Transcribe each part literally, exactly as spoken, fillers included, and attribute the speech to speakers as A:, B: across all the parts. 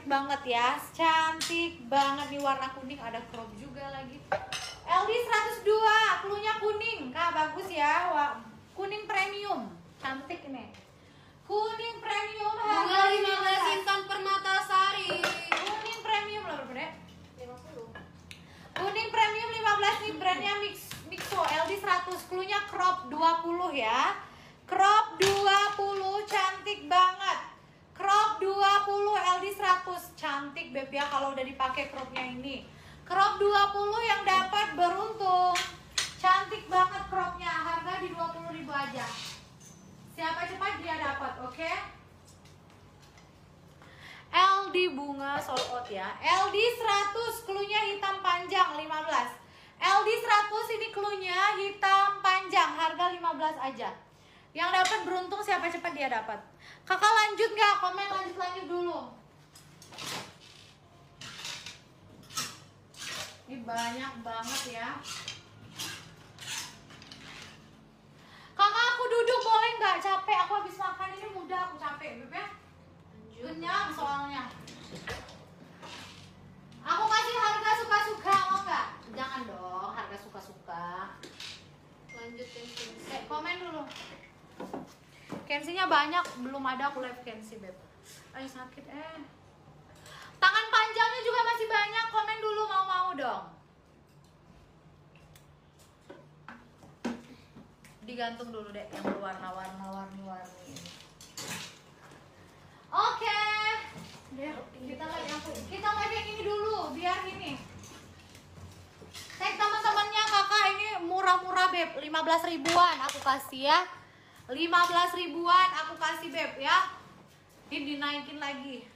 A: banget ya. Cantik banget nih warna kuning, ada crop juga lagi. L D seratus dua, cluenya kuning. Kak, bagus ya. Wah, kuning premium. Cantik ini. Kuning premium
B: Bunga lima belas Intan Permatasari.
A: Kuning premium lah berapa deh? lima puluh. Kuning premium lima belas nih, brandnya Mix Mixo L D seratus, cluenya crop dua puluh ya. Crop dua puluh, cantik banget. Crop dua puluh L D seratus, cantik beb ya kalau udah dipakai cropnya ini. Crop dua puluh yang dapat beruntung. Cantik banget cropnya, harga di dua puluh ribu aja. Siapa cepat dia dapat, oke? Okay? L D bunga sold out ya. L D seratus, cluenya hitam panjang lima belas. L D seratus ini cluenya hitam panjang, harga lima belas aja. Yang dapat beruntung siapa cepat dia dapat. Kakak lanjut nggak? Komen lanjut lanjut dulu. Ini banyak banget ya. Kakak aku duduk boleh nggak? Capek, aku habis makan ini mudah, aku capek beb ya. Kenyang soalnya. Aku kasih harga suka-suka, mau nggak? Jangan dong, harga suka-suka.
B: Lanjut Kensi.
A: Eh, komen dulu. Kensinya banyak, belum ada aku live Kensi beb. Ayo sakit eh. Tangan panjangnya juga masih banyak, komen dulu mau-mau dong. Digantung dulu deh yang berwarna-warna warni-warni ini. Oke, kita lihat yang kita lihat yang ini dulu, biar ini. Tag teman-temannya kakak ini murah-murah beb, lima belas ribuan aku kasih ya. lima belas ribuan aku kasih beb ya. Ini dinaikin lagi.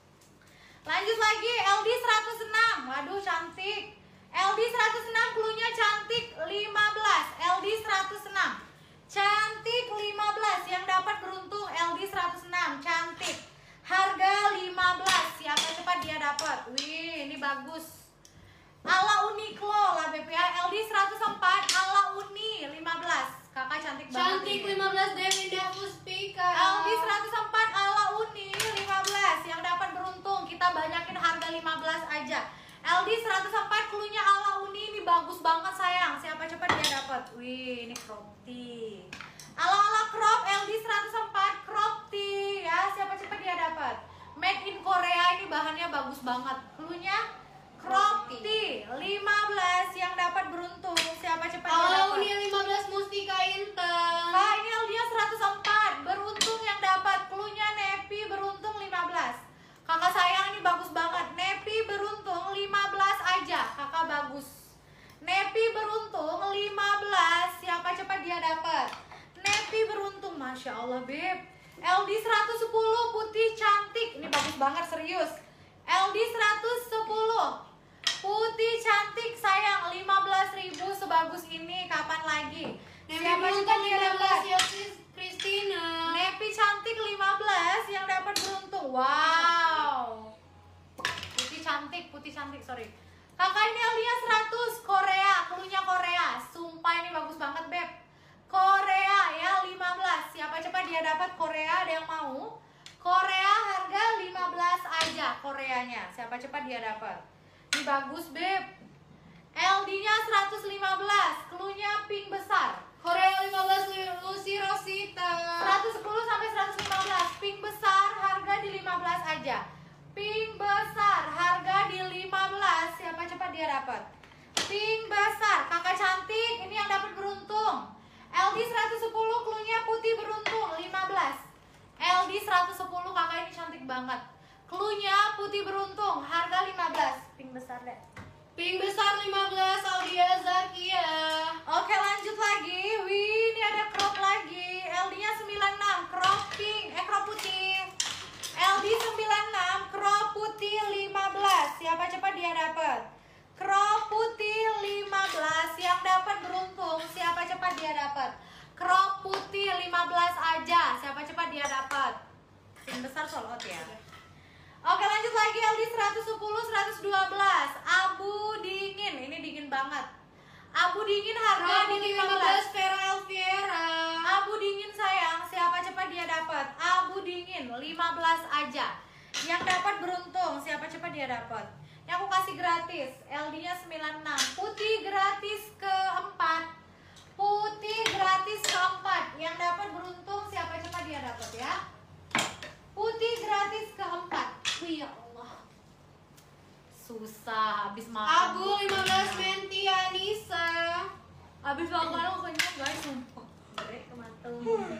A: Lanjut lagi L D seratus enam. Waduh cantik. L D seratus enam cluenya cantik lima belas. L D seratus enam. Cantik lima belas. Yang dapat beruntung L D seratus enam. Cantik. Harga lima belas. Siapa cepat dia dapat. Wih, ini bagus. Ala Uniqlo lah beb ya. L D seratus empat ala Uni lima belas. Kakak cantik banget.
B: Cantik lima belas Devinda Puspika.
A: L D seratus empat ala Uni lima belas. Yang dapat beruntung kita banyakin harga lima belas aja. L D seratus empat cluenya ala Uni ini bagus banget sayang. Siapa cepat dia dapat. Wih, ini crop tee. Ala-ala crop L D seratus empat crop tee ya. Siapa cepat dia dapat. Made in Korea ini bahannya bagus banget. Cluenya crop tee lima belas yang dapat beruntung. Siapa cepat dia dapat.
B: Ala Uni lima belas Mustika Intan.
A: Kak, ini L D-nya seratus empat. Beruntung yang dapat. Cluenya Nepi beruntung lima belas. Kakak sayang ini bagus banget. Nepi beruntung lima belas aja. Kakak bagus. Nepi beruntung lima belas. Siapa cepat dia dapat. Nepi beruntung. Masya Allah beb. L D seratus sepuluh putih cantik. Ini bagus banget serius. L D seratus sepuluh putih cantik sayang. Lima belas ribu sebagus ini. Kapan lagi? Siapa cepat dia dapat.
B: Christina.
A: Nepi cantik lima belas yang dapat beruntung. Wow. Putih cantik, putih cantik, sorry. Kakak ini L D-nya seratus Korea, cluenya Korea. Sumpah ini bagus banget, beb. Korea ya lima belas. Siapa cepat dia dapat Korea, ada yang mau? Korea harga lima belas aja Koreanya. Siapa cepat dia dapat. Ini bagus, beb. L D-nya seratus lima belas, cluenya pink besar.
B: Korea lima belas Lucy Rosita.
A: seratus sepuluh sampai seratus lima belas. Pink besar harga di lima belas aja. Pink besar harga di lima belas. Siapa cepat dia dapat. Pink besar, kakak cantik, ini yang dapat beruntung. L D seratus sepuluh cluenya putih beruntung lima belas. L D seratus sepuluh kakak ini cantik banget. Cluenya putih beruntung, harga lima belas. Pink besar deh.
B: Pink besar lima belas Audia Zakia.
A: Oke lanjut lagi. Wih ini ada crop lagi. L D-nya sembilan puluh enam crop pink, eh crop putih. L D sembilan puluh enam crop putih lima belas. Siapa cepat dia dapat. Crop putih lima belas yang dapat beruntung. Siapa cepat dia dapat. Crop putih lima belas aja. Siapa cepat dia dapat. Pink besar sold out ya. Oke lanjut lagi L D seratus sepuluh seratus dua belas abu dingin. Ini dingin banget. Abu dingin harga di lima belas.
B: Vera Elviera.
A: Abu dingin sayang. Siapa cepat dia dapat. Abu dingin lima belas aja. Yang dapat beruntung. Siapa dia dapat. Yang aku kasih gratis, L D-nya sembilan puluh enam. Putih gratis keempat. Putih gratis keempat. Yang dapat beruntung siapa cepat dia dapat ya. Putih gratis keempat. Wih ya Allah. Susah habis makan.
B: Abu lima belas Menti Anissa.
A: Habis makan lo kenyang guys, sumpah. Beri kemateng.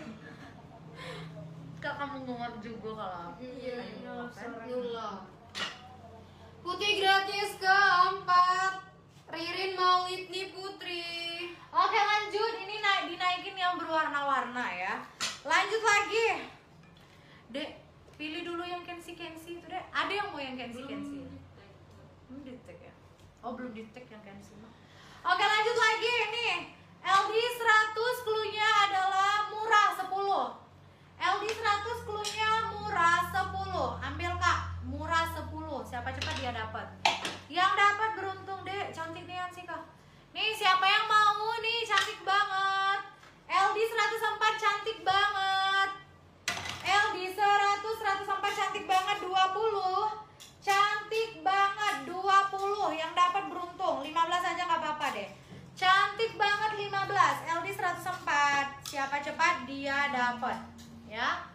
A: Kak kamu ngomong juga kalau aku.
B: Iya,
A: Ayo, makan.
B: Nula. Putih gratis keempat. Ririn Maulidni Putri.
A: Oke lanjut, ini naik dinaikin yang berwarna-warna ya. Lanjut lagi. Dek, pilih dulu yang Kensi-Kensi itu deh. Ada yang mau yang Kensi-Kensi? Belum di tag ya? Oh belum di tag yang Kensi mah. Oke lanjut lagi nih. L D seratus cluenya adalah murah sepuluh. L D seratus cluenya murah sepuluh. Ambil Kak, murah sepuluh. Siapa cepat dia dapat. Yang dapat beruntung deh. Cantik nih sih Kak. Nih siapa yang mau nih, cantik banget. L D seratus empat cantik banget. L D seratus, seratus empat cantik banget. Dua puluh cantik banget. Dua puluh yang dapat beruntung. Lima belas aja gak apa-apa deh. Cantik banget lima belas. L D seratus empat. Siapa cepat dia dapat ya.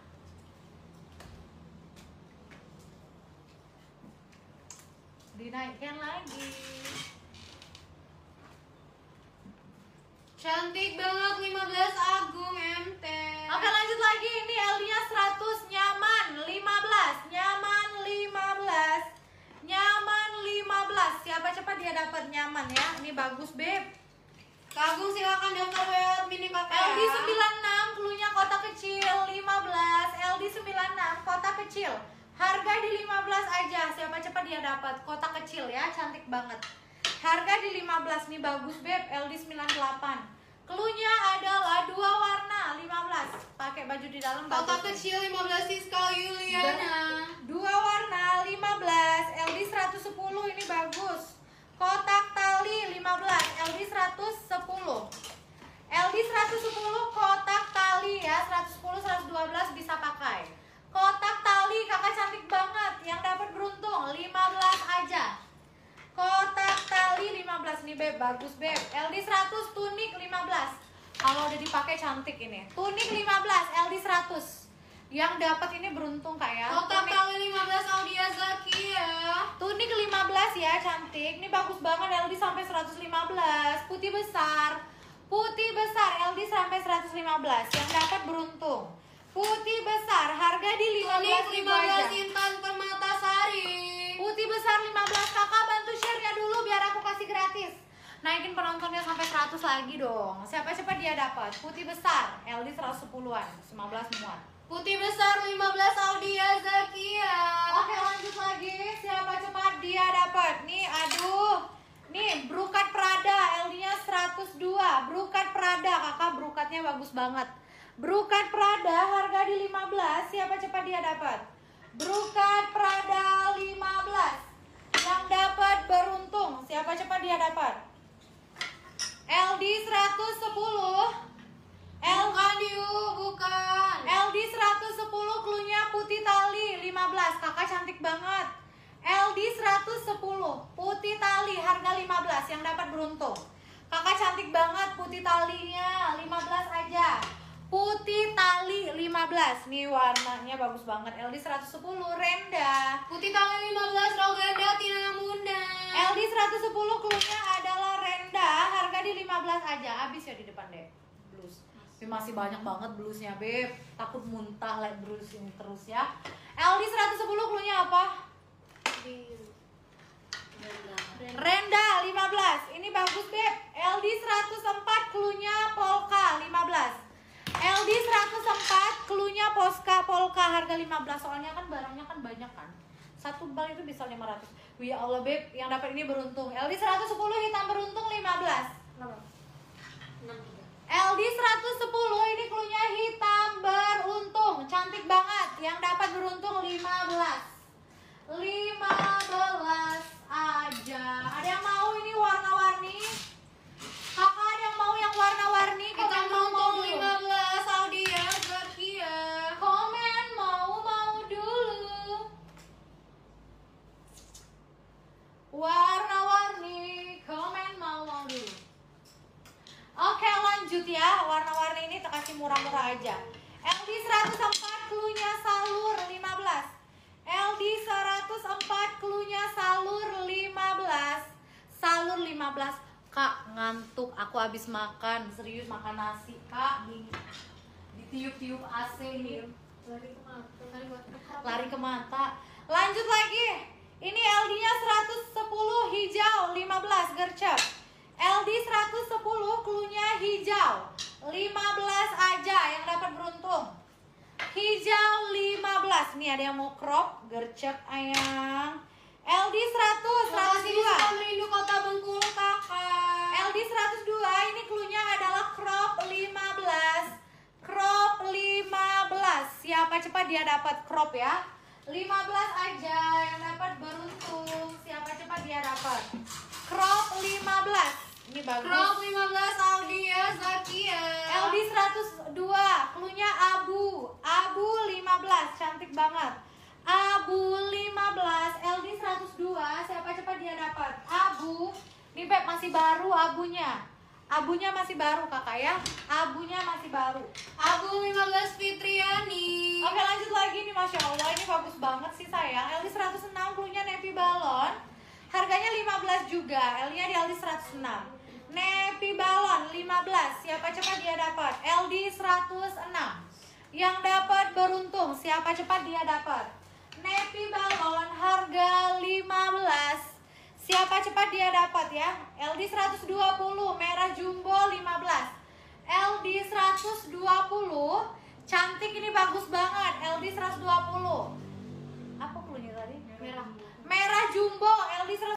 A: Dinaikkan lagi.
B: Cantik banget lima belas Agung M T.
A: Oke lanjut lagi, ini L D-nya seratus, nyaman lima belas, nyaman lima belas, nyaman lima belas. Siapa cepat dia dapat nyaman ya. Ini bagus Beb.
B: Kak Agung silakan daftar W A mini kakak.
A: L D sembilan puluh enam, cluenya kotak kecil lima belas. L D sembilan puluh enam, kotak kecil. Harga di lima belas aja. Siapa cepat dia dapat kotak kecil ya, cantik banget. Harga di lima belas nih bagus Beb. L D sembilan puluh delapan. Cluenya adalah dua warna lima belas. Pakai baju di dalam
B: Kotak
A: bagus.
B: kecil lima belas Siska Yuliana.
A: Dua warna lima belas. L D seratus sepuluh ini bagus. Kotak tali lima belas. L D seratus sepuluh. L D seratus sepuluh kotak tali ya. seratus sepuluh, seratus dua belas bisa pakai. Kotak tali kakak cantik banget. Yang dapat beruntung lima belas aja. Kotak tali lima belas nih Beb, bagus Beb. L D seratus, tunik lima belas. Kalau udah dipakai cantik ini. Tunik lima belas, L D seratus. Yang dapat ini beruntung Kak ya.
B: Kotak
A: Tunik,
B: tali lima belas Audia Zakia.
A: tunik lima belas ya, cantik. Ini bagus banget, L D sampai seratus lima belas. Putih besar. Putih besar, L D sampai seratus lima belas. Yang dapat beruntung. Putih besar, harga di lima belas
B: Tunik
A: ribu
B: lima belas
A: aja.
B: Intan Permatasari.
A: Putih besar lima belas. Kakak bantu share-nya dulu biar aku kasih gratis. Naikin penontonnya sampai seratus lagi dong. Siapa cepat dia dapat. Putih besar L D seratus sepuluhan, lima belas muat.
B: Putih besar lima belas Audia Zakia.
A: Oke lanjut lagi. Siapa cepat dia dapat. Nih aduh. Nih Brukat Prada L D-nya seratus dua. Brukat Prada, kakak brukatnya bagus banget. Brukat Prada harga di lima belas. Siapa cepat dia dapat. Brukat Prada lima belas. Yang dapat beruntung. Siapa cepat dia dapat. L D seratus sepuluh. L
B: Bukan Yu, bukan.
A: L D seratus sepuluh cluenya putih tali lima belas. Kakak cantik banget. L D seratus sepuluh putih tali harga lima belas. Yang dapat beruntung. Kakak cantik banget, putih talinya lima belas aja. Putih tali lima belas. Nih warnanya bagus banget. L D seratus sepuluh Renda.
B: Putih tali lima belas Roganda Tina Munda.
A: L D seratus sepuluh cluenya adalah Renda. Harga di lima belas aja. Habis ya di depan deh. Blus. Tapi masih banyak banget blusnya, Beb. Takut muntah like blus ini terus ya. L D seratus sepuluh cluenya apa? Renda lima belas. Ini bagus, Beb. L D seratus empat cluenya Polka lima belas. L D seratus empat cluenya Polka Polka harga lima belas. Soalnya kan barangnya kan banyak kan. Satu bal itu bisa lima ratus. Wih ya Allah, Beb, yang dapat ini beruntung. L D seratus sepuluh hitam beruntung lima belas. L D seratus sepuluh ini cluenya hitam beruntung. Cantik banget. Yang dapat beruntung lima belas. lima belas aja. Ada yang mau ini warna-warni? Kakak ada yang mau yang warna-warni?
B: Kita
A: Komen
B: beruntung
A: dulu.
B: lima belas Audia Zakia.
A: Komen mau mau dulu. lanjut ya. Warna-warni ini tak kasih murah-murah aja. L D seratus empat cluenya salur lima belas. L D seratus empat cluenya salur lima belas. Salur lima belas. Kak, ngantuk. Aku habis makan. Serius makan nasi, Kak. Di, ditiup-tiup A C ini.
B: Lari ke mata.
A: Lari ke mata. Lanjut lagi. Ini L D-nya seratus sepuluh hijau lima belas gercep. L D seratus sepuluh cluenya hijau. lima belas aja yang dapat beruntung. Hijau lima belas. Nih ada yang mau crop, gercep ayang. L D seratus, seratus
B: Makasih
A: dua.
B: diskon rindu Kota Bengkulu kakak.
A: L D seratus dua ini cluenya adalah crop lima belas. Crop lima belas. Siapa cepat dia dapat crop ya. lima belas aja yang dapat beruntung. Siapa cepat dia dapat. Crop lima belas. Ini bagus.
B: Crop lima belas Audia Zakia.
A: L D seratus dua, cluenya abu. Abu lima belas, cantik banget. Abu lima belas, L D seratus dua, siapa cepat dia dapat. Abu, nih Beb masih baru abunya. Abunya masih baru kakak ya. Abunya masih baru.
B: Abu lima belas Fitriani.
A: Oke lanjut lagi nih, Masya Allah ini bagus banget sih sayang. L D seratus enam, cluenya Nepi Balon. Harganya lima belas juga, L-nya di L D seratus enam. Nepi Balon lima belas, siapa cepat dia dapat. L D seratus enam. Yang dapat beruntung, siapa cepat dia dapat. Nepi Balon harga lima belas. Siapa cepat dia dapat ya. L D seratus dua puluh, merah jumbo lima belas. L D seratus dua puluh, cantik ini bagus banget. L D seratus dua puluh. Apa cluenya tadi?
B: Merah.
A: Merah jumbo, L D seratus